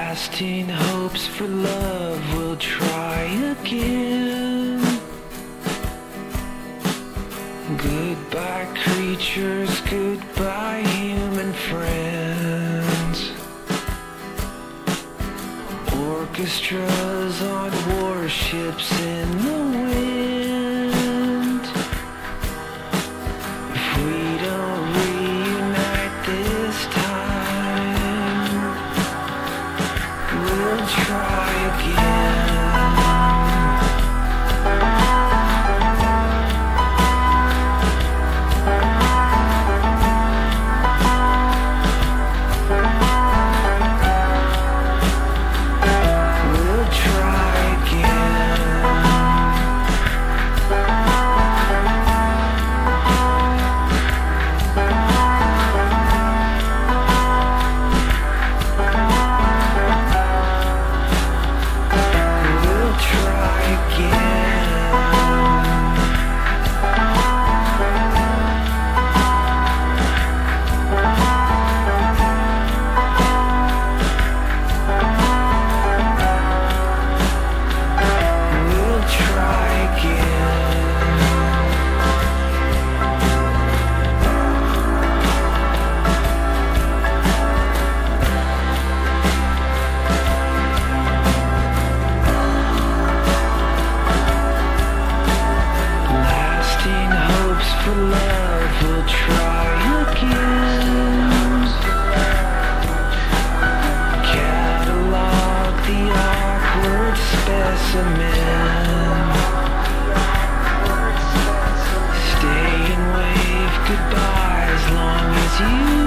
Lasting hopes for love, we'll try again. Goodbye creatures, goodbye human friends. Orchestras on warships in the wind. If we don't reunite this time, we'll try again. For love, we'll try again. Catalog the awkward specimen. Stay and wave goodbye as long as you